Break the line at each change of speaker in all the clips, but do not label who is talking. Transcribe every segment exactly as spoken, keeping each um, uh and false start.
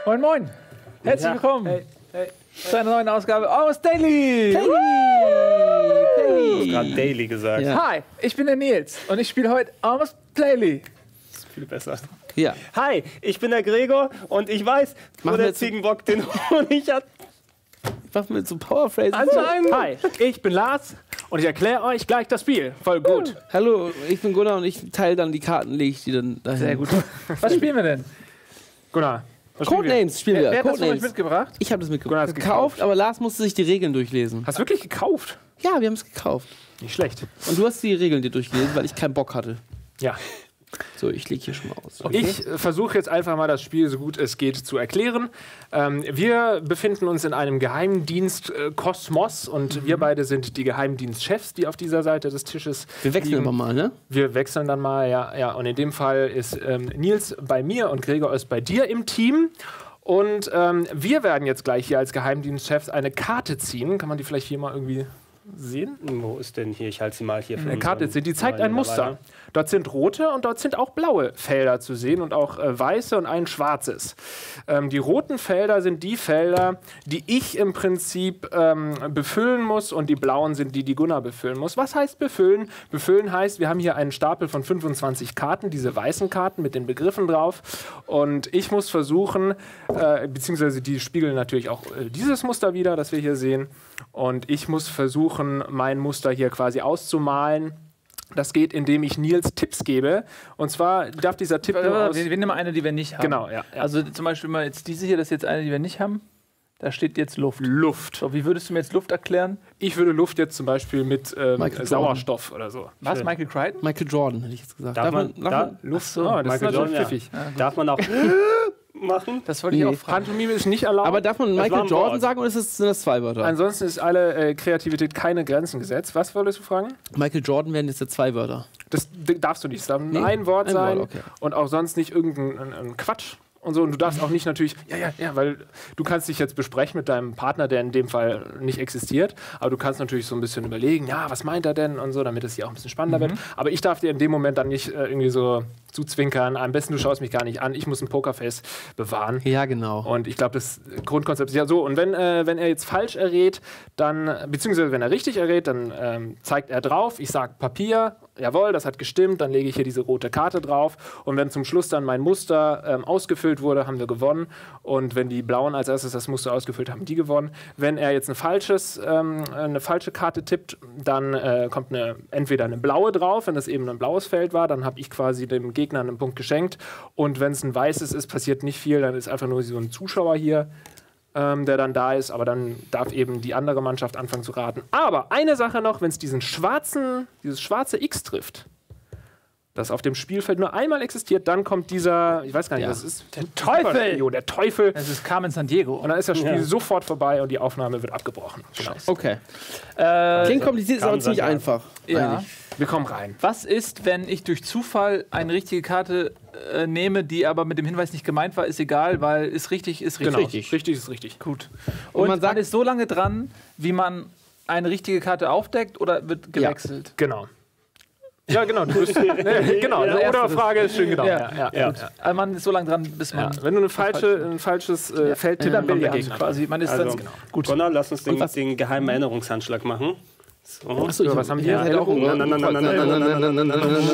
Moin, moin. Herzlich
Ja.
willkommen
Hey, hey.
zu einer neuen Ausgabe aus Daily.
Du hast
Daily.
gerade Daily gesagt.
Ja.
Hi, ich bin der Nils und ich spiele heute Almost Daily.
Das ist viel besser.
Ja.
Hi, ich bin der Gregor und ich weiß, wo
Machen wir
der
jetzt-
Ziegenbock den Honig hat.
Mach mit so Powerphrases.
Also,
Hi, ich bin Lars und ich erkläre euch gleich das Spiel. Voll gut.
Hallo, ich bin Gunnar und ich teile dann die Karten, lege ich die dann dahin.
Sehr gut. Was spielen wir denn?
Gunnar, was spielen wir?
Codenames spielen wir.
Wer hat das von euch
Codenames.
mitgebracht?
Ich habe das
Gunnar
mitgebracht.
hat's
Gekauft,
gekauft.
aber Lars musste sich die Regeln durchlesen.
Hast du wirklich gekauft?
Ja, wir haben es gekauft.
Nicht schlecht.
Und du hast die Regeln dir durchgelesen, weil ich keinen Bock hatte.
Ja.
So, ich lege hier schon mal aus.
Ich äh, versuche jetzt einfach mal das Spiel so gut es geht zu erklären. Ähm, wir befinden uns in einem Geheimdienst äh, Kosmos und wir beide sind die Geheimdienstchefs, die auf dieser Seite des Tisches
Wir wechseln
liegen.
aber mal, ne?
Wir wechseln dann mal, ja, ja. Und in dem Fall ist ähm, Nils bei mir und Gregor ist bei dir im Team. Und ähm, wir werden jetzt gleich hier als Geheimdienstchefs eine Karte ziehen. Kann man die vielleicht hier mal irgendwie sehen?
Wo ist denn hier? Ich halte sie mal hier für
Eine Karte
unseren
sind, die zeigt ein
neuen
Muster.
Mitarbeiter.
Dort sind rote und dort sind auch blaue Felder zu sehen und auch äh, weiße und ein schwarzes. Ähm, die roten Felder sind die Felder, die ich im Prinzip ähm, befüllen muss und die blauen sind die, die Gunnar befüllen muss. Was heißt befüllen? Befüllen heißt, wir haben hier einen Stapel von fünfundzwanzig Karten, diese weißen Karten mit den Begriffen drauf und ich muss versuchen, äh, beziehungsweise die spiegeln natürlich auch äh, dieses Muster wieder, das wir hier sehen und ich muss versuchen, mein Muster hier quasi auszumalen. Das geht, indem ich Nils Tipps gebe. Und zwar darf dieser Tipp nur aus...
Wir, wir nehmen eine, die wir nicht haben.
Genau, ja, ja.
Also zum Beispiel mal jetzt diese hier, das ist jetzt eine, die wir nicht haben. Da steht jetzt Luft.
Luft.
So, wie würdest du mir jetzt Luft erklären?
Ich würde Luft jetzt zum Beispiel mit ähm,
Michael
Sauerstoff oder so.
Was,
Schön.
Michael Crichton?
Michael Jordan, hätte ich jetzt gesagt.
Darf man,
darf
da,
man-
Luft?
so,
Ah, das ist
Michael
natürlich
Jordan,
pfiffig.
ja. Darf man auch machen?
Das wollte ich
Nee.
auch fragen.
Pantomime ist nicht erlaubt.
aber darf man
war
Michael
ein
Jordan
Wort.
sagen oder ist das, sind das zwei Wörter?
Ansonsten ist alle äh, Kreativität keine Grenzen gesetzt. Was wolltest du fragen?
Michael Jordan wären jetzt ja zwei Wörter.
Das d- darfst du nicht. Es darf
Nee,
ein Wort
ein
sein
Wort, okay.
und auch sonst nicht irgendein ein, ein Quatsch. Und so, und du darfst auch nicht natürlich, ja, ja, ja, weil du kannst dich jetzt besprechen mit deinem Partner, der in dem Fall nicht existiert, aber du kannst natürlich so ein bisschen überlegen, ja, was meint er denn und so, damit es hier auch ein bisschen spannender wird. Aber ich darf dir in dem Moment dann nicht äh, irgendwie so zuzwinkern, am besten du schaust mich gar nicht an, ich muss ein Pokerface bewahren.
Ja, genau.
Und ich glaube, das Grundkonzept ist ja so. Und wenn, äh, wenn er jetzt falsch errät, dann, beziehungsweise wenn er richtig errät, dann ähm, zeigt er drauf, ich sage Papier, jawohl, das hat gestimmt, dann lege ich hier diese rote Karte drauf. Und wenn zum Schluss dann mein Muster ähm, ausgefüllt wurde, haben wir gewonnen. Und wenn die Blauen als erstes das Muster ausgefüllt haben, die gewonnen. Wenn er jetzt ein falsches, ähm, eine falsche Karte tippt, dann äh, kommt eine, entweder eine blaue drauf, wenn das eben ein blaues Feld war, dann habe ich quasi dem Gegner einen Punkt geschenkt. Und wenn es ein weißes ist, passiert nicht viel, dann ist einfach nur so ein Zuschauer hier, ähm, der dann da ist, aber dann darf eben die andere Mannschaft anfangen zu raten. Aber eine Sache noch, wenn es diesen schwarzen, dieses schwarze X trifft, das auf dem Spielfeld nur einmal existiert, dann kommt dieser, ich weiß gar nicht,
Ja.
was es ist.
Der Teufel!
Jo, der Teufel.
Es ist Carmen Sandiego.
Und dann ist das Spiel
Ja.
sofort vorbei und die Aufnahme wird abgebrochen. Genau.
Okay.
Äh,
Klingt kompliziert, ist
Kann
aber ziemlich
sein, ja.
einfach.
ja.
eigentlich.
Wir kommen rein.
Was ist, wenn ich durch Zufall eine richtige Karte äh, nehme, die aber mit dem Hinweis nicht gemeint war, ist egal, weil ist richtig, ist richtig.
Genau.
richtig.
Richtig ist richtig.
Gut.
Und
Und,
man
man,
sagt-
ist so lange dran, wie man eine richtige Karte aufdeckt oder wird gewechselt?
Genau. Ja, genau. Du bist, nee, genau. Eine Oder-Frage ist schön genau.
Ja.
Ja, ja,
Ja.
ja.
Also man ist so lange dran, bis man.
Ja. Wenn du eine falsche, ein falsches äh, Feld tippst,
Ja,
dann kommt der
Billard
Gegner.
quasi. Man ist
Also,
dann,
genau.
gut.
Gunnar, lass uns den,
Und was-
den geheimen Erinnerungshandschlag machen. So.
Achso, ich
was haben die
hier?
hier?
Halt auch
Nein, nein, nein, nein, nein, nein, nein, nein,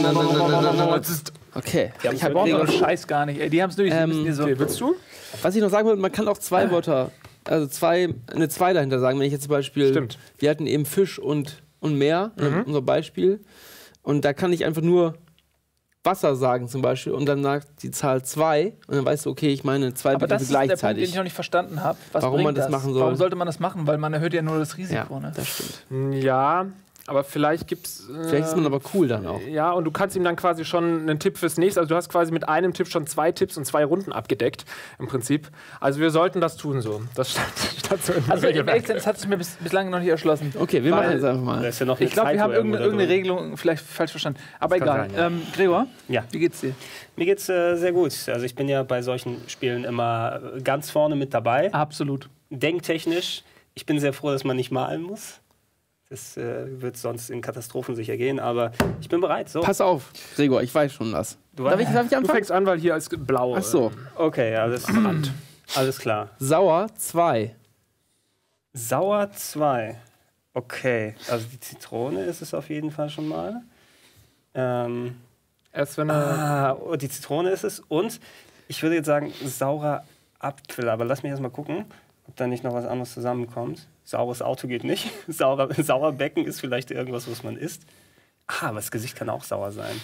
nein,
Okay.
Die haben
Ich
so
hab
Brauchen
Gregor-
wir den Scheiß gar nicht. Ey, die haben es durch.
Ähm,
die so.
Okay, willst du?
Was ich noch sagen wollte, man kann auch zwei Wörter, also zwei, eine zwei dahinter sagen. Wenn ich jetzt zum Beispiel,
Stimmt.
wir hatten eben Fisch und, und Meer, mhm. unser Beispiel. Und da kann ich einfach nur Wasser sagen zum Beispiel und dann sagt die Zahl zwei und dann weißt du, okay, ich meine zwei
Aber das
Begriffe
ist der Punkt, den
gleichzeitig.
ich noch nicht verstanden habe. Was
Warum
bringt
man das machen soll.
Warum sollte man das machen? Weil man erhöht ja nur das Risiko.
Ja,
Ne?
das stimmt.
Ja, aber vielleicht gibt es. Äh,
Vielleicht ist man aber cool dann auch.
Ja, und du kannst ihm dann quasi schon einen Tipp fürs nächste. Also, du hast quasi mit einem Tipp schon zwei Tipps und zwei Runden abgedeckt, im Prinzip. Also, wir sollten das tun so. Das stand, stand so in
Also,
der
im
Regelwerk.
Echt, das hat sich mir bis, bislang noch nicht erschlossen.
Okay, wir
Weil-
machen jetzt einfach
Da
mal.
ist ja noch eine
Ich glaube, wir
Zeit
haben
irgendwo
irgendeine,
da
irgendeine
drin.
Regelung vielleicht falsch verstanden. Aber
kann
egal.
sein, ja.
ähm, Gregor,
Ja.
wie geht's dir?
Mir geht's äh, sehr gut. Also ich bin ja bei solchen Spielen immer äh, ganz vorne mit dabei.
Absolut.
Denktechnisch. Ich bin sehr froh, dass man nicht malen muss. Das äh, wird sonst in Katastrophen sicher gehen, aber ich bin bereit. So.
Pass auf, Gregor, ich weiß schon das.
Du
Darf ich, darf ich
Du
anfangen?
fängst an, weil hier ist blau.
Ach so.
Okay, ja, das
Rand.
Alles klar.
Sauer zwei.
Sauer zwei. Okay, also die Zitrone ist es auf jeden Fall schon mal. Ähm,
Erst wenn er.
ah, oh, die Zitrone ist es. Und ich würde jetzt sagen, saurer Apfel. Aber lass mich erst mal gucken, ob da nicht noch was anderes zusammenkommt. Saures Auto geht nicht. Saurer, Sauerbecken ist vielleicht irgendwas, was man isst. Ah, aber das Gesicht kann auch sauer sein.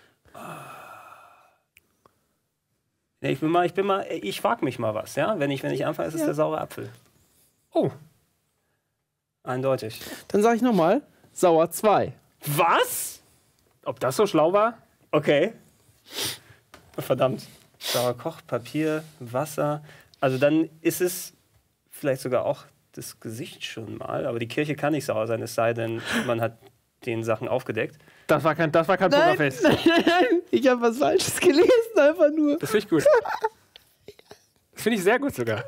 Nee, ich bin mal, ich bin mal, ich frag mich mal was, ja? Wenn ich, wenn ich anfange, ist es
Ja.
der saure Apfel.
Oh.
Eindeutig.
Dann sage ich nochmal, Sauer zwei.
Was?
Ob das so schlau war?
Okay. Verdammt. Sauer Kochpapier, Wasser. Also dann ist es vielleicht sogar auch das Gesicht schon mal. Aber die Kirche kann nicht sauer sein, es sei denn, man hat den Sachen aufgedeckt.
Das war kein, das war kein
Nein,
Pokerface.
nein, nein, ich habe was Falsches gelesen, einfach nur.
Das finde ich gut. Das finde ich sehr gut sogar.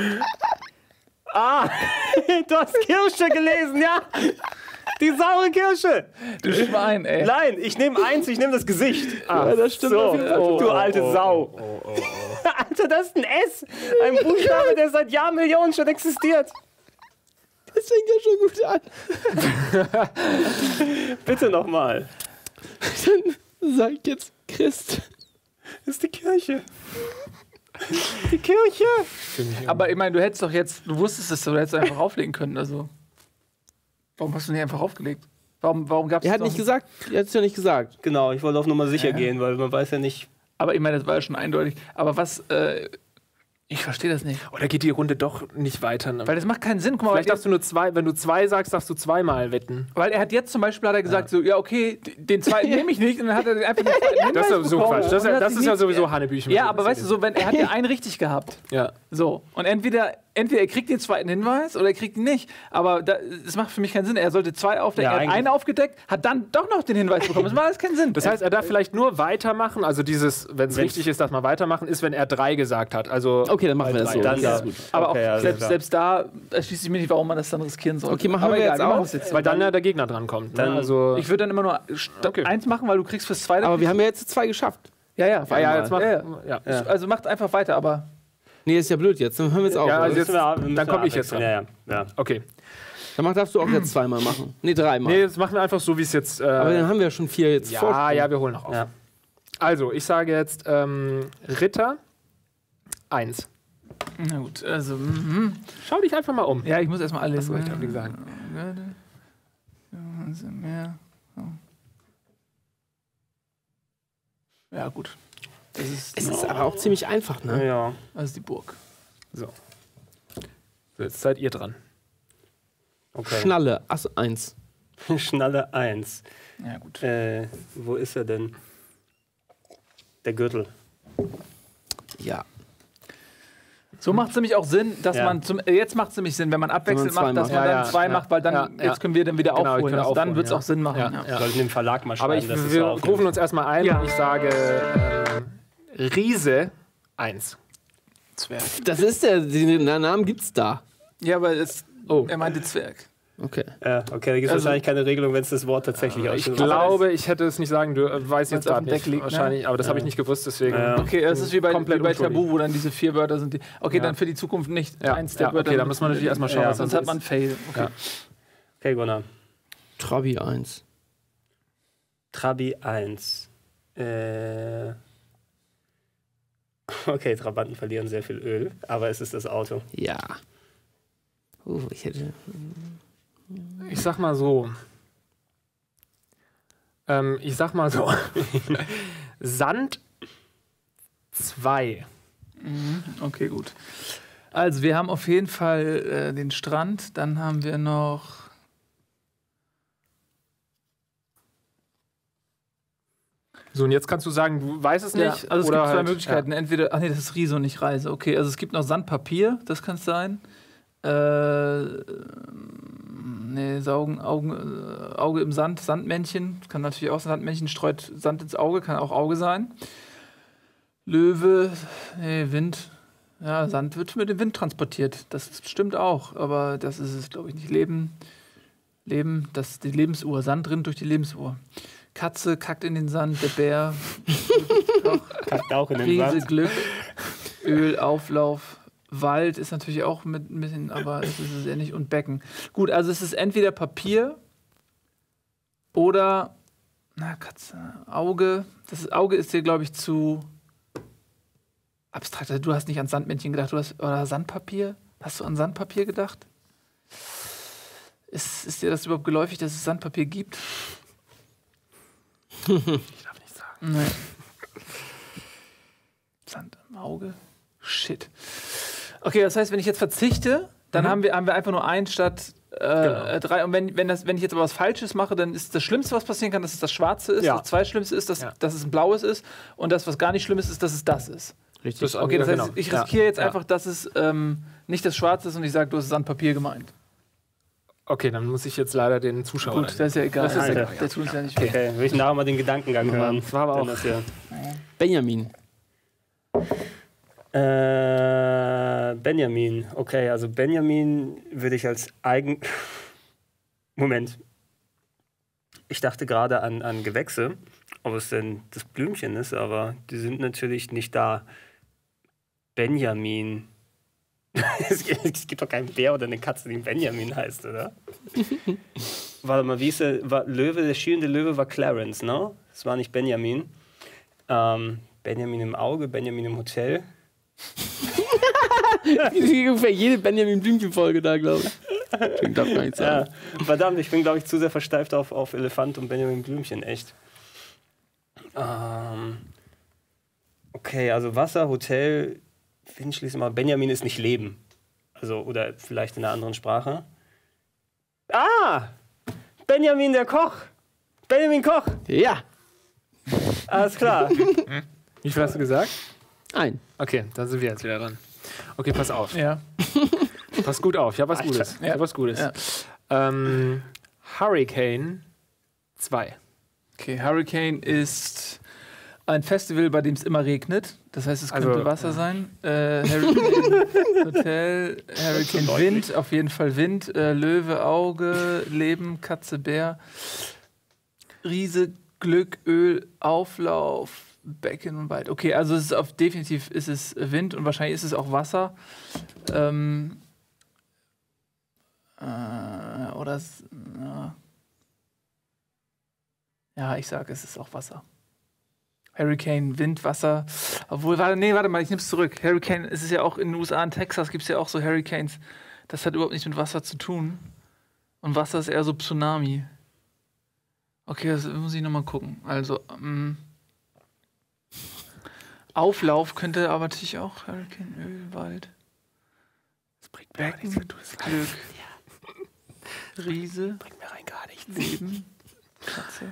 Ah, du hast Kirsche gelesen, ja? Die saure Kirsche.
Du Schwein, ey.
Nein, ich nehme eins, ich nehme das Gesicht.
Ja, das stimmt
So,
auf jeden Fall.
du alte Sau. Alter, das ist ein S. Ein Buchstabe, der seit Jahrmillionen schon existiert.
Das fängt ja schon gut an.
Bitte nochmal.
Dann sag ich jetzt Christ.
Das ist die Kirche. Die Kirche.
Aber ich meine, du hättest doch jetzt, du wusstest es, du hättest einfach auflegen können. Also, warum hast du nicht einfach aufgelegt? Warum, warum gab es
Er hat nicht gesagt, er hat es ja nicht gesagt.
Genau, ich wollte auf Nummer sicher gehen, weil man weiß ja nicht.
Aber ich meine, das war ja schon eindeutig. Aber was, äh, ich verstehe das nicht.
Oder geht die Runde doch nicht weiter? Ne?
Weil das macht keinen Sinn. Guck mal,
Vielleicht
weil,
darfst du nur zwei, wenn du zwei sagst, darfst du zweimal wetten.
weil er hat jetzt zum Beispiel hat er gesagt, so, ja, okay, d- den zweiten nehme ich nicht. Und dann hat er den einfach den zweiten
Das ist ja so
bekommen.
Quatsch. Das,
Und hat
das
sich
ist ja
nicht-
sowieso Hanebüchen.
Ja, aber weißt du, so, wenn er hat ja einen richtig gehabt.
Ja.
So. Und entweder, entweder er kriegt den zweiten Hinweis oder er kriegt ihn nicht. Aber da, das macht für mich keinen Sinn. Er sollte zwei aufdecken.
Ja,
er hat
eigentlich-
einen aufgedeckt, hat dann doch noch den Hinweis bekommen. Das macht alles keinen Sinn.
Das heißt, er darf vielleicht nur weitermachen. Also dieses, wenn es richtig ist, dass man weitermachen, ist, wenn er drei gesagt hat. Also
Okay, dann machen wir das so.
Dann
Okay,
da.
ist gut.
aber
Okay,
auch
also
selbst,
klar.
selbst da erschließt sich mir nicht, warum man das dann riskieren soll.
Okay, machen
aber
wir
egal,
jetzt
machen
auch.
es jetzt.
weil dann ja der Gegner dran kommt. Ne?
Dann-
Also,
Ich würde dann immer nur sta-
Okay.
eins machen, weil du kriegst fürs zweite.
Aber wir haben ja jetzt zwei geschafft.
ja, ja,
ja, ja, jetzt mach,
ja,
ja.
ja. Also macht einfach weiter, aber
Nee, ist ja blöd jetzt. Dann hören wir jetzt auf.
Ja,
oder?
also jetzt-
Müssen wir- müssen
dann
wir
komm ich jetzt
abwechseln. Ja, ja. ja.
Okay.
Dann mach, darfst du auch jetzt zweimal machen. Nee, dreimal.
Nee, jetzt machen wir einfach so, wie es jetzt. Äh,
Aber dann haben wir ja schon vier jetzt
ja,
Vorsprung.
ja, wir holen noch auf.
Ja.
Also, ich sage jetzt ähm, Ritter eins.
na gut, also mhm.
Schau dich einfach mal um.
ja, ich muss erstmal alle
Das wollte ich auch sagen.
Ja, gut. Das ist,
Es ist aber auch ziemlich einfach, ne?
Ja.
das ist die Burg.
So. So, jetzt seid ihr dran.
Okay.
Schnalle, Ass eins.
Schnalle eins.
Ja, gut.
Äh, wo ist er denn? Der Gürtel.
Ja.
So macht es nämlich auch Sinn, dass
Ja.
man zum. äh, Jetzt macht es nämlich Sinn, wenn man abwechselnd
Wenn man
macht,
zwei
dass man
macht.
dann
Ja,
zwei
ja,
macht, weil dann
ja, ja.
jetzt können wir dann wieder
Genau, ich
aufholen.
kann
Also dann
aufholen,
wird es
ja.
auch Sinn machen.
Ja,
Ja.
ja.
Soll ich dem Verlag mal schreiben,
Aber ich,
dass es
wir
so aufnimmt?
rufen uns erstmal ein
Ja.
und ich sage ähm, Riese eins.
Zwerg.
Das ist der, den Namen gibt's da.
Ja, aber es,
Oh.
er meinte Zwerg.
Okay.
Ja, okay, da gibt es
Also-
wahrscheinlich keine Regelung, wenn es das Wort tatsächlich
Ich
ausspricht.
glaube, ich hätte es nicht sagen dürfen. Weiß jetzt
Weil's auf
gerade
dem
nicht.
Deck liegt, ne?
Wahrscheinlich, aber das habe ich nicht gewusst, deswegen.
Ja.
Okay, das ist wie bei, wie
Komplett
bei
unschuldig.
Tabu, wo dann diese vier Wörter sind. Die, okay,
Ja.
dann für die Zukunft nicht
Ja,
eins der
ja,
Wörter.
okay, da muss man natürlich erstmal schauen,
Ja,
was
Sonst
das
hat man
ist.
Fail. Okay.
Ja.
Okay, Gunnar.
Trabi eins.
Trabi eins. Äh. Okay, Trabanten verlieren sehr viel Öl, aber es ist das Auto.
Ja. Uh, ich hätte.
Ich sag mal so. Ähm, ich sag mal so. Sand zwei.
Okay, gut. Also, wir haben auf jeden Fall äh, den Strand. Dann haben wir noch.
So, und jetzt kannst du sagen, du weißt es
Ja,
nicht.
also es
oder
gibt zwei
halt,
Möglichkeiten. Entweder, ach nee, das ist Riese und nicht Reise. Okay, also es gibt noch Sandpapier, das kann es sein. Äh, nee, Saugen, Augen, äh, Auge im Sand, Sandmännchen. Kann natürlich auch sein. Sandmännchen streut Sand ins Auge, kann auch Auge sein. Löwe, nee, Wind. Ja, Sand wird mit dem Wind transportiert. Das stimmt auch, aber das ist es, glaube ich, nicht. Leben, Leben, das ist die Lebensuhr. Sand drin durch die Lebensuhr. Katze kackt in den Sand, der Bär,
Kackt auch in den
Krise,
Sand.
Glück, Öl, Auflauf, Wald ist natürlich auch mit ein bisschen, aber es ist es ja nicht. Und Becken. Gut, also es ist entweder Papier oder, na, Katze, Auge. Das Auge ist dir, glaube ich, zu abstrakt. Du hast nicht an Sandmännchen gedacht, du hast, oder Sandpapier? Hast du an Sandpapier gedacht? Ist, ist dir das überhaupt geläufig, dass es Sandpapier gibt?
Ich darf nicht sagen.
Nee. Sand im Auge? Shit. Okay, das heißt, wenn ich jetzt verzichte, dann mhm. haben, wir, haben wir einfach nur ein statt äh, genau. drei. Und wenn, wenn, das, wenn ich jetzt aber was Falsches mache, dann ist das Schlimmste, was passieren kann, dass es das Schwarze ist.
Ja.
Das Zweitschlimmste ist, dass,
ja.
dass es ein Blaues ist. Und das, was gar nicht schlimm ist, ist, dass es das ist.
Richtig.
Das, okay, das heißt,
genau.
ich riskiere
ja.
jetzt einfach, dass es ähm, nicht das Schwarze ist und ich sage, du hast Sandpapier gemeint.
Okay, dann muss ich jetzt leider den Zuschauer.
Gut, das ist ja egal.
Das ist
Alter,
egal.
der tut uns ja nicht
Okay,
weh.
will ich nachher mal den Gedankengang hören.
Das war aber auch.
Das ja.
Benjamin.
Äh, Benjamin. Okay, also Benjamin würde ich als eigen... Moment. Ich dachte gerade an, an Gewächse, ob es denn das Blümchen ist, aber die sind natürlich nicht da. Benjamin. Es gibt doch keinen Bär oder eine Katze, die Benjamin heißt, oder? Warte mal, wie ist der war Löwe? Der schielende Löwe war Clarence, ne? Das war nicht Benjamin. Ähm, Benjamin im Auge, Benjamin im Hotel.
Ungefähr jede Benjamin Blümchen-Folge da, glaube ich. Ich darf gar nicht sagen.
Ja, verdammt, ich bin, glaube ich, zu sehr versteift auf, auf Elefant und Benjamin Blümchen, echt. Ähm, okay, also Wasser, Hotel, Wind schließen mal. Benjamin ist nicht Leben. Also, oder vielleicht in einer anderen Sprache. Ah! Benjamin der Koch! Benjamin Koch!
Ja,
Alles klar.
Wie viel hast du gesagt?
ein.
Okay, dann sind wir jetzt wieder dran. Okay, pass auf.
Ja.
Pass gut auf. Ich habe was
Alter.
Gutes. Ich
Ja.
habe was Gutes.
Ja.
Ähm, Hurricane zwei.
Okay, Hurricane ist ein Festival, bei dem es immer regnet. Das heißt, es könnte
Also,
Wasser sein. Äh, Hurricane Hotel, Hurricane Wind, auf jeden Fall Wind. Äh, Löwe, Auge, Leben, Katze, Bär. Riese, Glück, Öl, Auflauf, Becken und Wald. Okay, also es ist auf, definitiv ist es Wind und wahrscheinlich ist es auch Wasser. Ähm, äh, oder es, ja. ja, ich sage, es ist auch Wasser. Hurricane, Wind, Wasser. Obwohl, warte, nee, warte mal, ich nehme es zurück. Hurricane, es ist ja auch in den U S A, in Texas gibt es ja auch so Hurricanes. Das hat überhaupt nichts mit Wasser zu tun. Und Wasser ist eher so Tsunami. Okay, das muss ich nochmal gucken. Also, ähm, Auflauf könnte aber natürlich auch Hurricane, Öl, Wald.
Das bringt mir
Becken,
nichts, wenn du es
Glück. Riese,
bringt mir rein gar nichts.
Leben, Katze.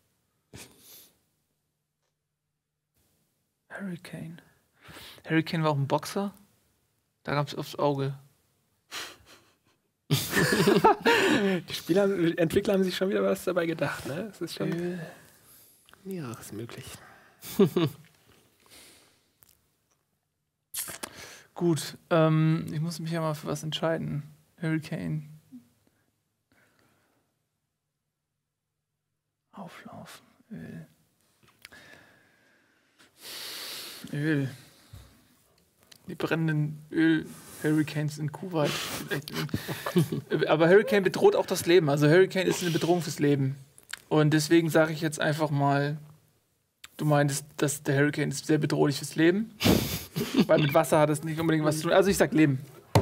Hurricane. Hurricane war auch ein Boxer. Da gab es aufs Auge.
Die Spieler, Entwickler haben sich schon wieder was dabei gedacht, ne? Das ist schon
Öl.
ja, ist möglich.
Gut, ähm, ich muss mich ja mal für was entscheiden. Hurricane. Auflauf. Öl. Öl. Die brennenden Öl-Hurricanes in Kuwait. Aber Hurricane bedroht auch das Leben. Also Hurricane ist eine Bedrohung fürs Leben. Und deswegen sage ich jetzt einfach mal, du meintest, dass der Hurricane ist sehr bedrohlich fürs Leben. Weil mit Wasser hat es nicht unbedingt was zu tun. Also ich sag Leben.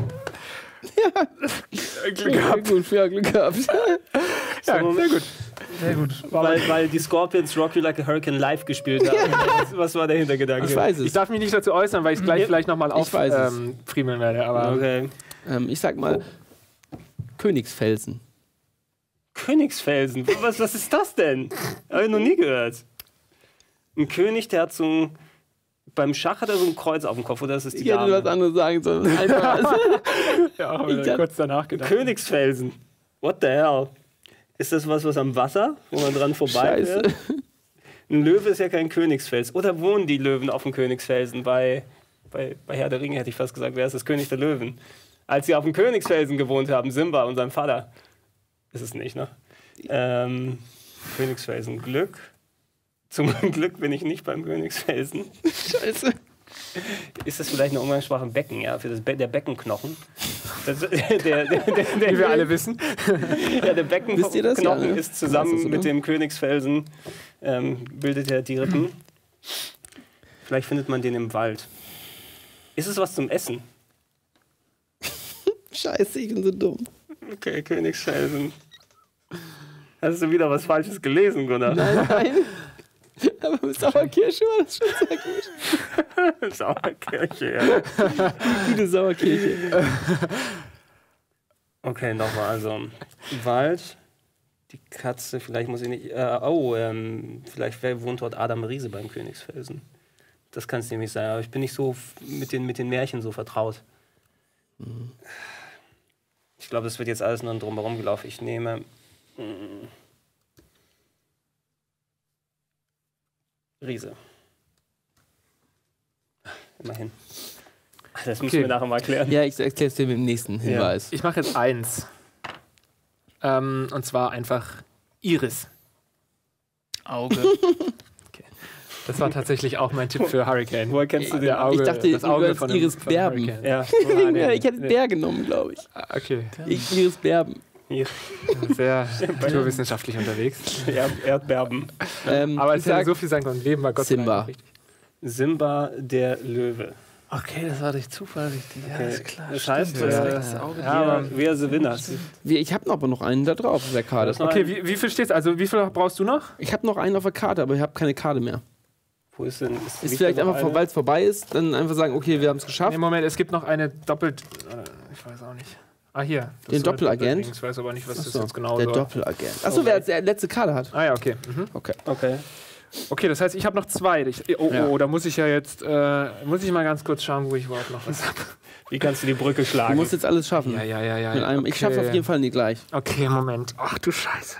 Glück gehabt. Gut, ja, Glück gehabt.
Ja, sehr gut.
Sehr gut.
Weil, weil die Scorpions Rock You Like a Hurricane live gespielt haben. Was, was war der Hintergedanke?
Ich weiß
Ich
es.
darf mich nicht dazu äußern, weil ich es gleich
Ja.
vielleicht nochmal
Ich weiß es.
auffriemeln werde. Aber
Okay.
Ähm, ich sag mal Königsfelsen.
Königsfelsen? Was, was ist das denn? Habe ich noch nie gehört. Ein König, der hat so ein... Beim Schach hat er so ein Kreuz auf dem Kopf, oder ist es die
Ich hätte was
Dame?
anderes sagen sollen. Einfach.
ja, haben wir
Ich
da
dacht-
kurz danach gedacht.
Königsfelsen. What the hell? Ist das was, was am Wasser, wo man dran vorbei
Scheiße.
fährt? Ein Löwe ist ja kein Königsfels. Oder wohnen die Löwen auf dem Königsfelsen? Bei, bei, bei Herr der Ringe hätte ich fast gesagt, wer ist das König der Löwen? Als sie auf dem Königsfelsen gewohnt haben, Simba und sein Vater. Ist es nicht, ne? Ähm, Königsfelsen. Glück. Zum Glück bin ich nicht beim Königsfelsen.
Scheiße.
Ist das vielleicht eine Umgangssprache im Becken, ja? Für das Be der Beckenknochen. Das, der, der, der, der,
Wie wir alle wissen.
Ja, der Beckenknochen
ja, ne?
ist zusammen
Das,
mit dem Königsfelsen, ähm, bildet er die Rippen. Vielleicht findet man den im Wald. Ist es was zum Essen?
Scheiße, ich bin so dumm.
Okay, Königsfelsen. Hast du wieder was Falsches gelesen, Gunnar?
Nein, nein. Aber mit Sauerkirsche war das schon sehr gut.
Sauerkirsche, ja.
Gute Sauerkirsche.
Okay, nochmal. Also, Wald, die Katze, vielleicht muss ich nicht. Äh, oh, ähm, vielleicht wer wohnt dort Adam Riese beim Königsfelsen. Das kann es nämlich sein, aber ich bin nicht so f- mit den, mit den Märchen so vertraut. Mhm. Ich glaube, das wird jetzt alles nur drumherum gelaufen. Ich nehme. Mm, Riese. Immerhin. Das müssen
Okay.
wir nachher mal klären.
Ja, ich erkläre es dir mit dem nächsten Hinweis.
Ich mache jetzt eins. Ähm, und zwar einfach Iris.
Auge.
Das war tatsächlich auch mein Tipp für Hurricane.
Woher kennst du den?
Der Auge,
Ich dachte,
das
du
Auge
würdest
von dem-
Iris
von
Berben.
Hurricane.
Ja,
Ja, ich hätte Bär genommen, glaube ich.
Ah, okay.
Ich Iris Berben.
hier.
Sehr naturwissenschaftlich unterwegs.
Erd Erdberben.
Ähm,
Aber
ich
es hätte
sag
so viel sein können. Leben war Gott sei Dank
Simba.
nicht richtig.
Simba der Löwe.
Okay, das war durch Zufall richtig. Ja,
Okay.
ist klar.
Das
Stimmt,
heißt,
du hast
äh,
recht, das Auge.
ja,
Ja,
aber-
aber wer the winners?
wie, ich habe aber noch einen da drauf auf der Karte.
Das noch
Okay,
ein-
wie, wie viel steht's? Also wie viel brauchst du noch?
Ich habe noch einen auf der Karte, aber ich habe keine Karte mehr.
Wo ist denn?
Ist
liegt
vielleicht
da noch
einfach,
eine?
weil es vorbei ist, dann einfach sagen, okay, wir haben es geschafft.
Nee, Moment, es gibt noch eine doppelt... Äh, ich weiß auch nicht. Ah, hier. Das
Den
ist so eine
Doppelagent?
Doppelding. Ich weiß aber nicht, was das
Achso,
jetzt genau
der
soll.
Doppelagent. Achso, wer als der letzte Karte hat.
Ah ja, okay. Mhm.
Okay.
Okay.
Okay, das heißt, ich habe noch zwei. Ich, oh,
Ja.
oh, da muss ich ja jetzt... Äh, muss ich mal ganz kurz schauen, wo ich überhaupt noch was habe.
Wie kannst du die Brücke
Du
schlagen?
musst jetzt alles schaffen.
Ja, ja, ja, ja.
Mit einem,
okay.
Ich schaffe auf jeden Fall nie gleich.
Okay, Moment. Ach du Scheiße.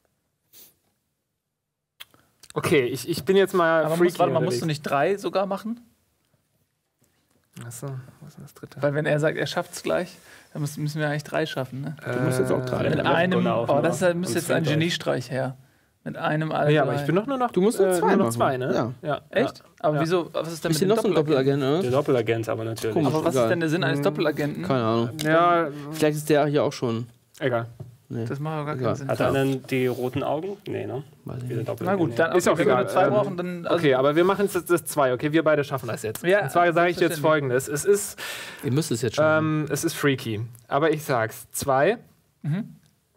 Okay, ich, ich bin jetzt mal
Aber
freaky
muss, warte mal, musst
unterwegs.
du nicht drei sogar machen?
Achso, was ist denn das dritte?
Weil wenn er sagt, er schafft es gleich, dann müssen, müssen wir eigentlich drei schaffen. Ne?
Du musst jetzt auch drei.
Ja,
Mit
dann
einem,
Gunnar auch
oh,
noch.
das ist, halt- müsste
Und
jetzt ein
Zwinker.
Geniestreich her. Mit einem alle
Ja,
drei.
aber ich bin doch nur noch...
Du musst nur zwei
nur noch
machen.
zwei, ne?
Ja.
ja.
Echt? Aber
Ja.
wieso, was ist denn
Ist
mit
hier
dem
noch so ein
Doppelagent?
Doppelagent,
Der
oder?
Doppelagent aber natürlich.
Komisch.
Aber was
Egal.
ist denn der Sinn eines
Hm.
Doppelagenten?
Keine Ahnung.
Ja,
Vielleicht ist der hier auch schon.
egal.
Nee.
Das macht doch gar
Egal.
keinen Sinn.
Hat er dann die roten Augen? Nee, ne?
Weiß ich
Wie der
nicht.
Doppelagent.
Na gut, dann
Ist
okay,
auch
wenn wir
egal.
nur zwei
Ähm,
brauchen, dann. Also,
Okay, aber wir machen es jetzt das zwei. Okay, wir beide schaffen das jetzt.
Ja,
Und zwar sage ich dir jetzt
selbstverständlich.
Folgendes. Es ist,
Ihr müsst es jetzt schaffen.
ähm, es ist freaky. Aber ich sag's. Zwei.
Mhm.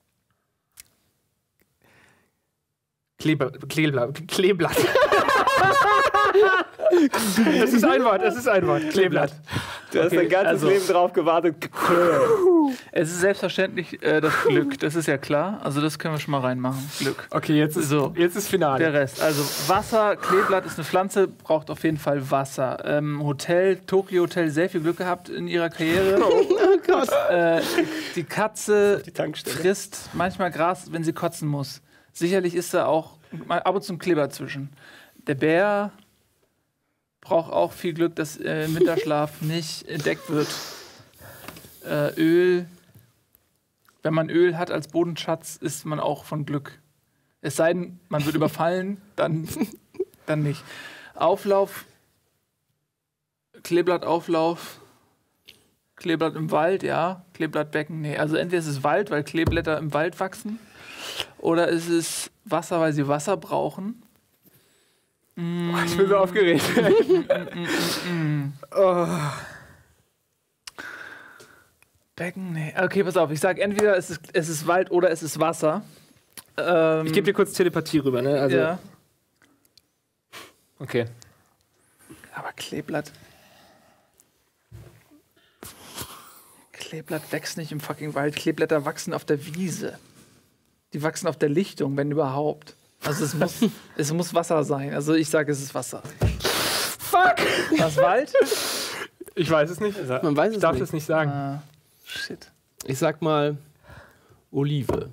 Kleber, Kleeblatt. Kleeblatt. Es ist ein Wort, es ist ein Wort. Kleeblatt.
Du hast
Okay,
dein ganzes
also-
Leben drauf gewartet.
Es ist selbstverständlich äh, das Glück, das ist ja klar. Also das können wir schon mal reinmachen. Glück.
Okay, jetzt ist,
So.
jetzt ist
Der
Finale.
Rest. Also Wasser, Kleeblatt ist eine Pflanze, braucht auf jeden Fall Wasser. Ähm, Hotel, Tokyo Hotel, sehr viel Glück gehabt in ihrer Karriere.
Oh Gott.
äh, die Katze
Die Tankstelle.
frisst manchmal Gras, wenn sie kotzen muss. Sicherlich ist da auch mal ab und zu ein Kleber zwischen. Der Bär braucht auch viel Glück, dass äh, im Winterschlaf nicht entdeckt wird. Äh, Öl. Wenn man Öl hat als Bodenschatz, ist man auch von Glück. Es sei denn, man wird überfallen, dann, dann nicht. Auflauf, Kleeblattauflauf, Kleeblatt im Wald, ja. Kleeblattbecken, nee. Also entweder ist es Wald, weil Kleeblätter im Wald wachsen, oder ist es Wasser, weil sie Wasser brauchen.
Boah, ich bin so aufgeregt. oh.
Becken, nee. Okay, pass auf, ich sag entweder es ist, es ist Wald oder es ist Wasser. Ähm,
Ich gebe dir kurz Telepathie rüber, ne? Also,
ja.
Okay.
Aber Kleeblatt. Kleeblatt wächst nicht im fucking Wald. Kleeblätter wachsen auf der Wiese. Die wachsen auf der Lichtung, wenn überhaupt. Also es muss, es muss Wasser sein. Also ich sage, es ist Wasser.
Fuck!
Was, Wald?
Ich weiß es nicht.
Man weiß
Ich
es
darf
nicht.
es nicht sagen.
Ah, shit.
Ich sag mal Olive.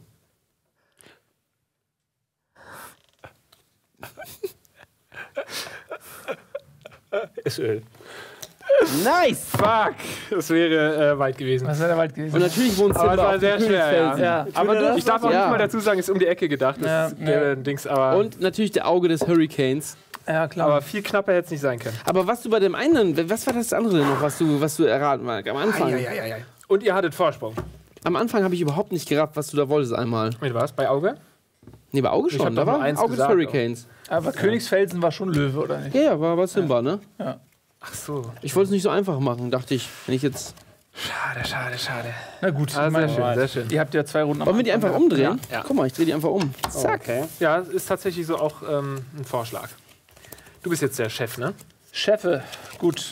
Ist Öl.
Nice!
Fuck! Das wäre äh, weit gewesen.
Was wäre der Wald gewesen?
Und natürlich wohnt
Aber
Simba
es war
auf
sehr
dem
schwer,
Königsfelsen.
ja, aber du,
Ich darf auch
Ja.
nicht mal dazu sagen, ist um die Ecke gedacht. Das
Ja.
ist der Dings, aber.
Und natürlich der Auge des Hurricanes.
Ja, klar.
Aber viel knapper hätte es nicht sein können.
Aber was du bei dem einen, was war das andere noch, was du, was du erraten hast? Am Anfang.
Eieieiei. Und ihr hattet Vorsprung.
Am Anfang habe ich überhaupt nicht gerafft, was du da wolltest einmal.
Mit was? Bei Auge?
Nee, bei Auge
Ich hab
schon.
doch
Da
nur
war
eins
Auge des
gesagt,
Hurricanes.
Aber Königsfelsen war schon Löwe, oder nicht?
Ja, ja, war aber Simba, ne?
Ja.
Ach so.
Ich wollte es nicht so einfach machen, dachte ich. Wenn ich jetzt.
Schade, schade, schade.
Na gut,
Ah,
ich
sehr
meine,
schön, sehr schön.
ihr habt ja zwei Runden am
Wollen wir die
Anfang
einfach
gehabt.
umdrehen?
Ja.
Guck mal, ich drehe die einfach um. Zack.
Okay.
Ja, ist tatsächlich so auch ähm, ein Vorschlag. Du bist jetzt der Chef, ne?
Chefe, gut.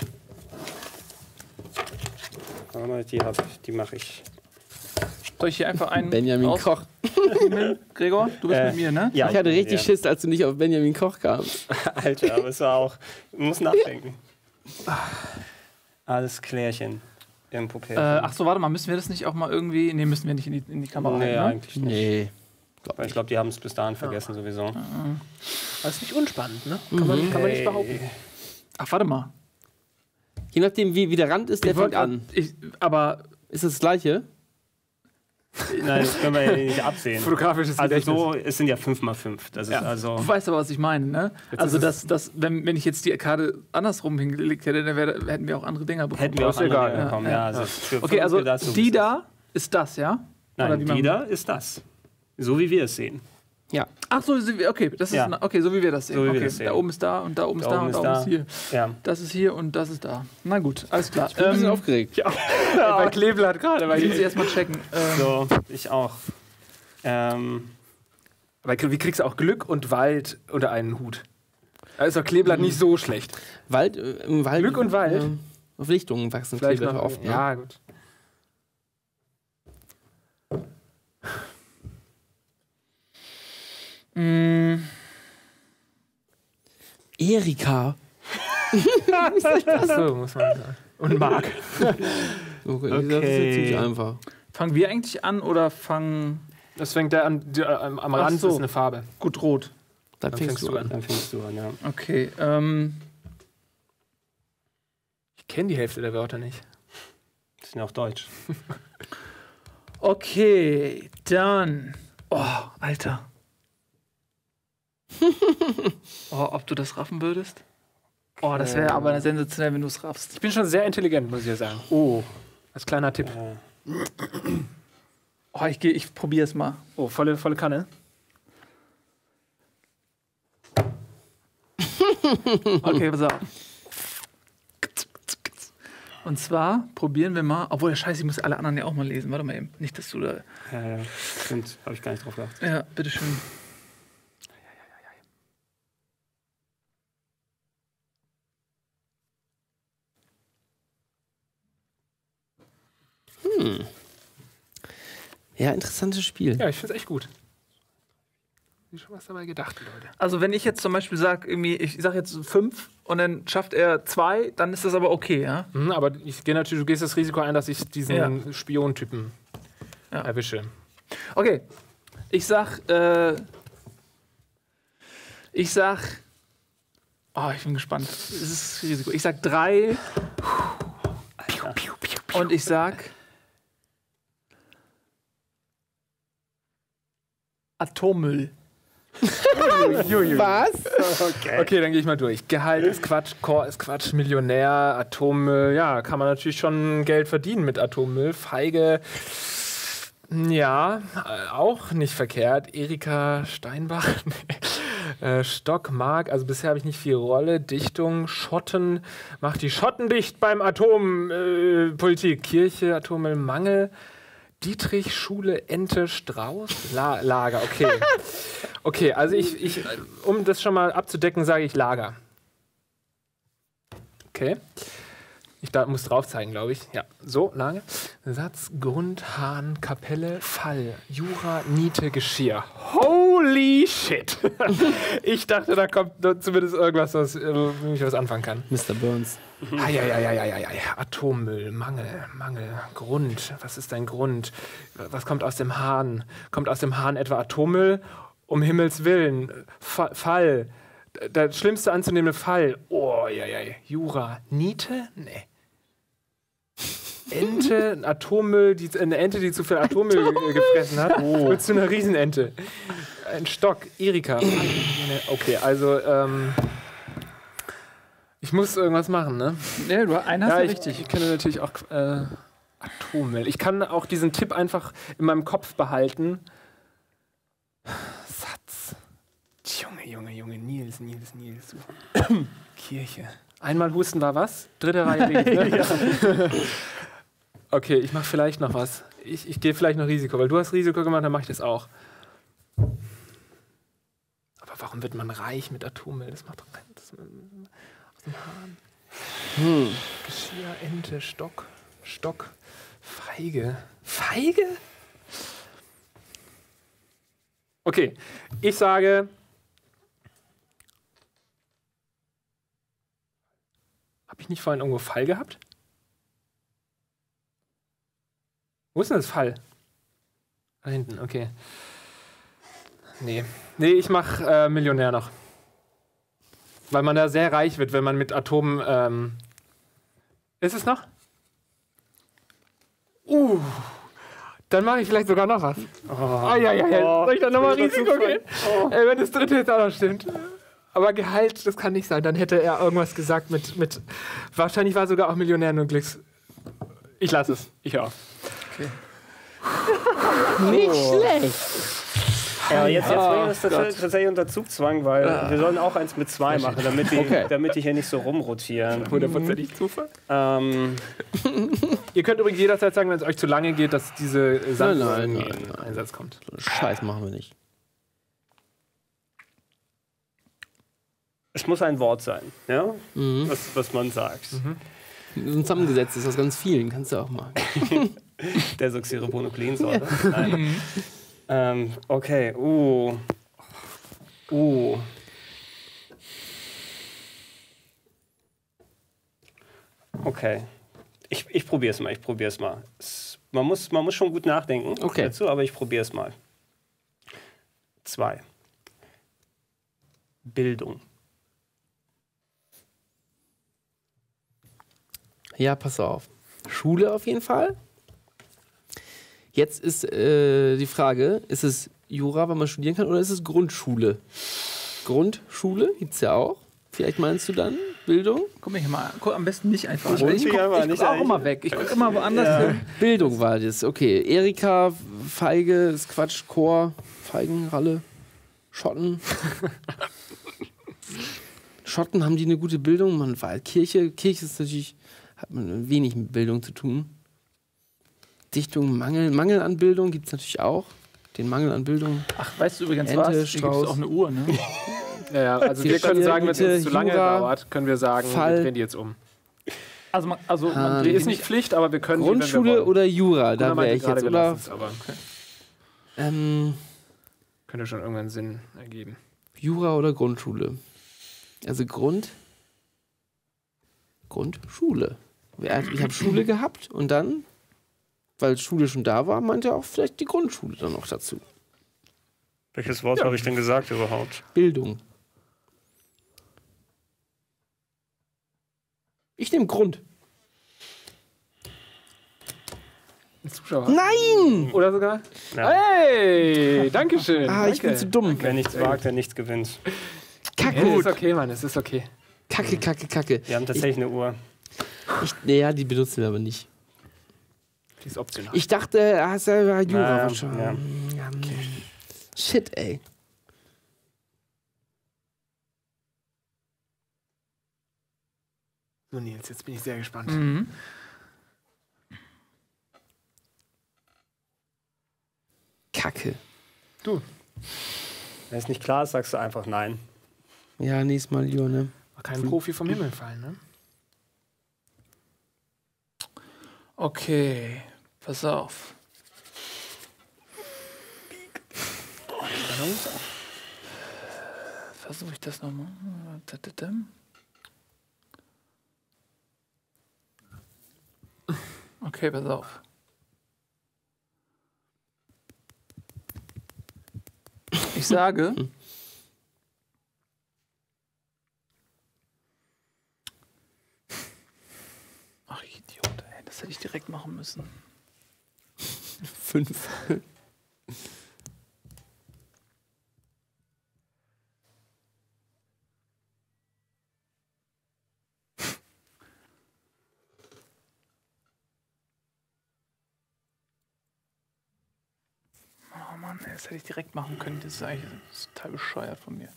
Warte mal, die, hab ich- die mache ich.
Soll ich hier einfach einen
Benjamin
raus-
Koch.
Gregor, du bist
Äh,
mit mir, ne?
Ja,
Ich hatte richtig
ja.
Schiss, als du nicht auf Benjamin Koch kamst.
Alter, aber es war auch. Man muss nachdenken. Alles klärchen. Im Pupil.
Äh, ach so, warte mal, müssen wir das nicht auch mal irgendwie... Nee, müssen wir nicht in die, in die Kamera
nee,
halten, ne?
eigentlich nicht.
Nee.
Weil ich glaube, die haben es bis dahin vergessen sowieso.
Das ist nicht unspannend, ne? Kann man, kann man nicht behaupten.
Ach, warte mal.
Je nachdem, wie, wie der Rand ist, der
Ich
fängt
wollte
an.
Ich, aber
Ist das das Gleiche?
Nein, das können wir ja nicht absehen.
Fotografisches
Also
Gedächtnis.
so, es sind ja fünf mal fünf. Das ist
Ja.
also.
du weißt aber, was ich meine, ne? Also,
ist
das, das, wenn, wenn ich jetzt die Karte andersrum hingelegt hätte, dann wär, hätten wir auch andere Dinger bekommen.
Hätten wir auch
ist egal,
andere
ja.
bekommen.
Ja,
Ja, also für
Okay, also
für das so, wie
die
es
da ist das, ja?
ist.
Oder
Nein,
wie
die
man-
da ist das. So wie wir es sehen.
Ja.
Ach so, so wie- okay, das ist
Ja.
na- okay, so wie wir das sehen.
So wie wir
okay,
das sehen.
da oben ist da und da oben ist
Da
da
oben
und
ist
da oben
da.
ist hier.
Ja.
Das ist hier und das ist da. Na gut, alles klar.
Ich bin ein bisschen
Ähm,
aufgeregt.
Bei Kleeblatt gerade.
ich muss erstmal checken. Ähm,
So, ich auch. Ähm,
Aber wie kriegst du auch Glück und Wald unter einen Hut? Da ist doch Kleeblatt nicht so schlecht.
Wald, äh, im Wald.
Glück und Wald?
Äh, auf Lichtungen wachsen
Vielleicht
Kleeblätter
noch,
oft. Ne?
Ja, gut.
mh,
Erika.
Achso, muss man sagen. Und Marc.
Okay, das ist jetzt
Okay.
ziemlich einfach.
fangen wir eigentlich an oder fangen
Das fängt der an, die, am, am
Ach
Rand
so.
ist eine Farbe.
gut rot?
Dann
Dann
fängst du an.
dann fängst du an, ja.
Okay, ähm,
Ich kenne die Hälfte der Wörter nicht.
Das sind ja auch Deutsch.
okay, dann. Oh, Alter. Oh, ob du das raffen würdest? Oh, das wäre aber sensationell, wenn du es raffst.
Ich bin schon sehr intelligent, muss ich ja sagen. Oh, als kleiner Tipp.
Äh,
Oh, ich, geh- ich probiere es mal.
Oh, volle, volle Kanne.
Okay, pass auf. Und zwar probieren wir mal, obwohl, scheiße, ich muss alle anderen ja auch mal lesen. Warte mal eben. Nicht, dass du da.
ja, ja. Stimmt, habe ich gar nicht drauf gedacht.
Ja, bitteschön.
Ja, interessantes Spiel.
Ja, ich finde es echt gut. Ich schon was dabei gedacht, Leute.
Also, wenn ich jetzt zum Beispiel sage, irgendwie, ich sage jetzt fünf und dann schafft er zwei, dann ist das aber okay, ja?
Mhm, aber ich gehe natürlich, du gehst das Risiko ein, dass ich diesen
Ja.
Spiontypen
Ja.
erwische.
Okay. Ich sag, äh. Ich sag. Oh, ich bin gespannt. Es ist Risiko. Ich sag drei. Und ich sag. Atommüll.
Was?
Okay, dann gehe ich mal durch. Gehalt ist Quatsch, Core ist Quatsch, Millionär, Atommüll. Ja, kann man natürlich schon Geld verdienen mit Atommüll. Feige, ja, äh, auch nicht verkehrt. Erika Steinbach, nee. äh, Stock, Mark, also bisher habe ich nicht viel Rolle. Dichtung, Schotten, macht die Schotten dicht beim Atompolitik. Äh, Politik. Kirche, Atommüll, Mangel. Dietrich, Schule, Ente, Strauß, La Lager, okay. Okay, also ich, ich, um das schon mal abzudecken, sage ich Lager. Okay. Ich da, muss drauf zeigen, glaube ich. Ja, so, Lager. Satz, Grund, Hahn, Kapelle, Fall, Jura, Niete, Geschirr. Holy shit! Ich dachte, da kommt zumindest irgendwas, was, äh, womit ich was anfangen kann.
Mister Burns.
Eieieiei, Atommüll, Mangel, Mangel, Grund. Was ist dein Grund? Was kommt aus dem Hahn? Kommt aus dem Hahn etwa Atommüll? Um Himmels Willen. Fa Fall. Der schlimmste anzunehmende Fall. Oh, ja, ja. Jura. Niete? Nee. Ente, ein Atommüll, die, eine Ente, die zu viel Atommüll Atommüll. gefressen hat, wird zu einer Riesenente. Ein Stock. Erika. Okay, also, ähm. Ich muss irgendwas machen, ne?
Ja, du einen hast
Ja,
ja
ich,
richtig.
ich kenne natürlich auch äh, Atommüll. Ich kann auch diesen Tipp einfach in meinem Kopf behalten. Satz. Junge, Junge, Junge. Nils, Nils, Nils. Kirche. Einmal husten war was? Dritte Reihe links, ne? Okay, ich mache vielleicht noch was. Ich, ich gehe vielleicht noch Risiko, weil du hast Risiko gemacht, dann mache ich das auch. Aber warum wird man reich mit Atommüll? Das macht doch keinen Sinn. Aus dem Hahn.
Hm.
Geschirr, Ente, Stock, Stock, Feige. Feige? Okay, ich sage. Habe ich nicht vorhin irgendwo Fall gehabt? Wo ist denn das Fall? Da hinten, okay. Nee. Nee, ich mach äh, Millionär noch. Weil man da sehr reich wird, wenn man mit Atomen. Ähm ist es noch? Uh. Dann mache ich vielleicht sogar noch was. Oh. Ah, ja, ja, ja.
Oh.
Soll ich dann nochmal Risiko gehen?
Oh.
Ey, wenn das dritte jetzt auch noch stimmt. Aber Gehalt, das kann nicht sein. Dann hätte er irgendwas gesagt mit. mit wahrscheinlich war sogar auch Millionär nur Glücks. Ich lasse es. Ich höre auf.
Okay.
Nicht schlecht.
Ja, jetzt, jetzt
Oh,
bringen wir das tatsächlich, tatsächlich unter Zugzwang, weil wir sollen auch eins mit zwei machen, damit die,
Okay.
damit die hier nicht so rumrotieren.
hundertprozentig Zufall.
Ähm,
Ihr könnt übrigens jederzeit sagen, wenn es euch zu lange geht, dass diese Sand
Nein, nein,
in Einsatz kommt.
Scheiß machen wir nicht.
es muss ein Wort sein, ja?
Mhm.
Was, was man sagt.
Ein zusammengesetzt ist aus ganz vielen, kannst du auch machen.
Der Soxyrebonuklein-Sorte. Nein. ähm, okay, uh. Uh. Okay. Ich, ich probiere es mal, ich probiere es mal. Es, man, muss, man muss schon gut nachdenken
Okay.
dazu, aber ich probiere es mal. Zwei. Bildung.
Ja, pass auf. Schule auf jeden Fall. Jetzt ist äh, die Frage, ist es Jura, wenn man studieren kann, oder ist es Grundschule? Grundschule gibt es ja auch. Vielleicht meinst du dann Bildung?
Guck mich mal, guck am besten nicht einfach.
Ich
an.
guck
Ich
mich
guck,
einfach
ich
nicht
guck auch
an.
immer weg. Ich guck immer woanders
Ja.
hin.
Bildung war das, okay. Erika, Feige, ist Quatsch, Chor, Feigenralle, Schotten. Schotten, haben die eine gute Bildung? Man war Kirche. Kirche ist natürlich, hat man wenig mit Bildung zu tun. Dichtung, Mangel, Mangel an Bildung gibt es natürlich auch. Den Mangel an Bildung.
Ach, weißt du übrigens
Ente,
was? Hier gibt es
Strauß.
auch eine Uhr, ne?
Ja, ja, also wir
Hier
können
steht
sagen, wenn es
Mitte,
uns zu lange
Jura,
dauert, können wir sagen,
Fall.
wir drehen die jetzt um.
Also, man, also
Ah,
man
Die
dreht
ist nicht Pflicht, aber wir können die,
Grundschule
wenn wir wollen.
oder Jura? Da
Gunnar meinte
wäre ich
gerade,
jetzt.
wir
Oder
lassen's, aber
ähm,
könnte schon irgendwann Sinn ergeben.
Jura oder Grundschule? Also Grund. Grundschule. Ich habe Schule gehabt und dann, weil Schule schon da war, meinte er auch vielleicht die Grundschule dann noch dazu.
Welches Wort habe ich denn gesagt überhaupt?
Bildung. Ich nehme Grund.
Ein Zuschauer.
Nein!
Oder sogar?
Ja.
Hey, dankeschön.
Ah, ich bin zu dumm.
Wer nichts wagt, der nichts gewinnt.
Kacke.
Ja, ist okay, Mann, es ist okay.
Kacke, kacke, kacke.
Wir haben tatsächlich eine Uhr.
Ich, nee, ja, die benutzen wir aber nicht.
Die ist optional.
Ich dachte, er hat selber Jura
Na,
wahrscheinlich.
ja.
Ja, shit, ey.
So, Nils, jetzt bin ich sehr gespannt.
Mhm.
Kacke.
Du,
Wenn es nicht klar ist, sagst du einfach nein.
Ja, nächstes Mal lieber, ne?
war kein Profi vom Himmel fallen, ne?
Okay, pass auf. Versuche ich das nochmal. Okay, pass auf. Ich sage. Ach, Idiot, ey, das hätte ich direkt machen müssen.
Fünf.
Oh Mann, ey, das hätte ich direkt machen können. Das ist eigentlich das ist total bescheuert von mir.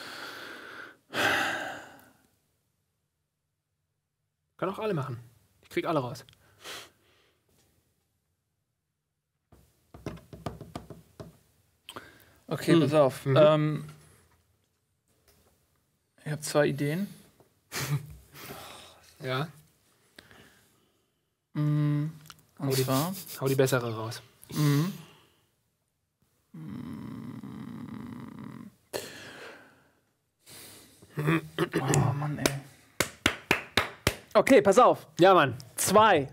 Können auch alle machen. Ich krieg alle raus.
Okay,
Hm.
pass auf.
Mhm.
Ähm, ich habe zwei Ideen.
Ja.
Mm, und
Hau die-
zwar.
Hau die bessere raus.
Mhm. Oh Mann, ey. Okay, pass auf.
Ja, Mann.
Zwei.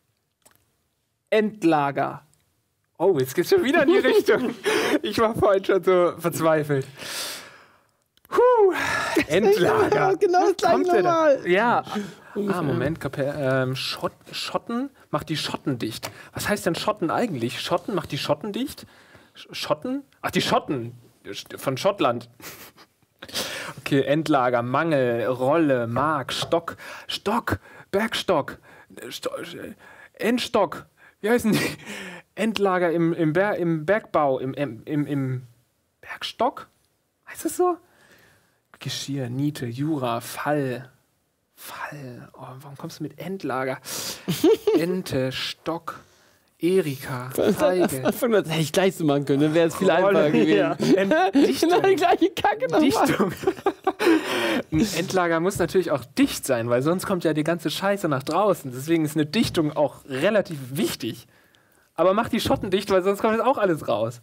Endlager.
Oh, jetzt geht's schon wieder in die Richtung. Ich war vorhin schon so verzweifelt. Puh. Endlager.
Genau das gleiche
kommt der da?
nochmal.
Ja.
Ah, Moment. Kapell, ähm, Schott, Schotten macht die Schotten dicht. Was heißt denn Schotten eigentlich? Schotten macht die Schotten dicht? Sch- Schotten? Ach, die Schotten. Von Schottland. Okay, Endlager, Mangel, Rolle, Mark, Stock, Stock, Bergstock, Sto Endstock. Wie heißen die? Endlager im, im, Ber im Bergbau, im, im, im, im Bergstock? Heißt das so? Geschirr, Niete, Jura, Fall. Fall. Oh, warum kommst du mit Endlager? Ente, Stock, Erika, Feige.
Anfang das hätte ich gleich so machen können, dann wäre es viel einfacher
Rolle,
gewesen.
Ent
Genau die gleiche Kacke nochmal.
Dichtung. Ein Endlager muss natürlich auch dicht sein, weil sonst kommt ja die ganze Scheiße nach draußen. Deswegen ist eine Dichtung auch relativ wichtig. Aber mach die Schotten dicht, weil sonst kommt jetzt auch alles raus.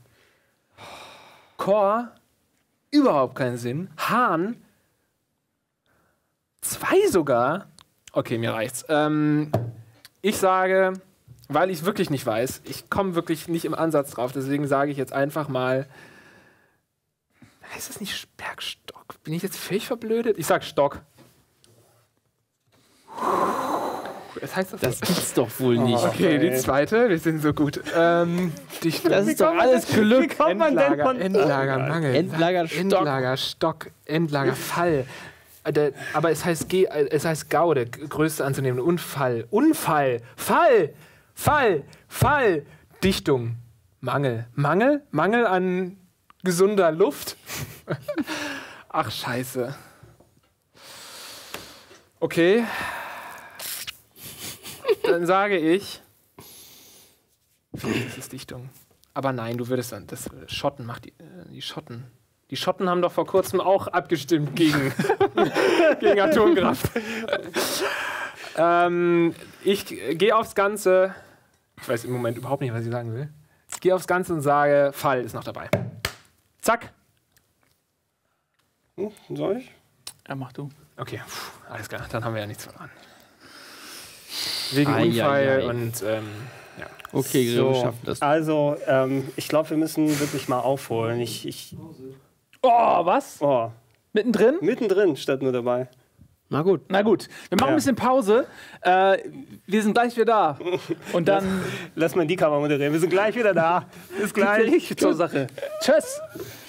Chor, überhaupt keinen Sinn. Hahn, zwei sogar. Okay, mir reicht's. Ähm, ich sage, weil ich es wirklich nicht weiß, ich komme wirklich nicht im Ansatz drauf, deswegen sage ich jetzt einfach mal. Heißt das nicht Bergstock? Bin ich jetzt völlig verblödet? Ich sag Stock. Das heißt das,
Das gibt's doch wohl nicht.
Okay, die zweite, wir sind so gut. Ähm, Dichtung.
Das ist doch alles Glück.
kommt man denn
Endlager,
von-
Endlager, Mangel.
Endlager, Stock.
Endlager, Stock, Endlager, Fall. Äh, der- Aber es heißt, G, äh, es heißt Gaude, g- größte anzunehmende Unfall. Unfall, Fall, Fall, Fall, Dichtung, Mangel. Mangel? Mangel an gesunder Luft? Ach, scheiße. Okay. Dann sage ich. Vielleicht ist es Dichtung. Aber nein, du würdest dann. Das Schotten macht die, äh, die Schotten. Die Schotten haben doch vor kurzem auch abgestimmt gegen, gegen Atomkraft. ähm, ich gehe aufs Ganze. Ich weiß im Moment überhaupt nicht, was ich sagen will. Ich gehe aufs Ganze und sage, Fall ist noch dabei. Zack.
Hm, soll ich?
Ja, mach du.
Okay, puh, alles klar. Dann haben wir ja nichts verloren. Wegen
Ei,
Unfall
ei, ei.
und ähm, ja.
Okay, Grill, wir schaffen das.
Also, ähm, ich glaube, wir müssen wirklich mal aufholen. Ich, ich,
Oh, was?
oh,
Mittendrin?
mittendrin statt nur dabei.
Na gut.
Na gut, wir machen
Ja.
ein bisschen Pause. Äh, wir sind gleich wieder da. Und dann
Lass mal die Kamera moderieren. Wir sind gleich wieder da. Bis gleich.
zur Sache. Tschüss.